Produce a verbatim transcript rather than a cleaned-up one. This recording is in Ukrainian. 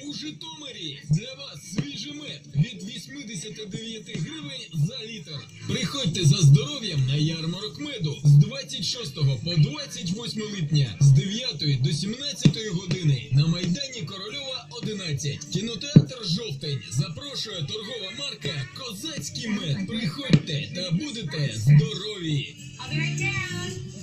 у Житомирі. Для вас свіжий мед від вісімдесят дев'ять гривень за літр. Приходьте за здоров'ям на ярмарок меду з двадцять шостого по двадцять восьме липня з дев'ятої до сімнадцятої години на Майдані Корольова одинадцять. Кінотеатр «Жовтень» запрошує торгова марка «Козацький мед». Приходьте та будете здорові! I'll be right down.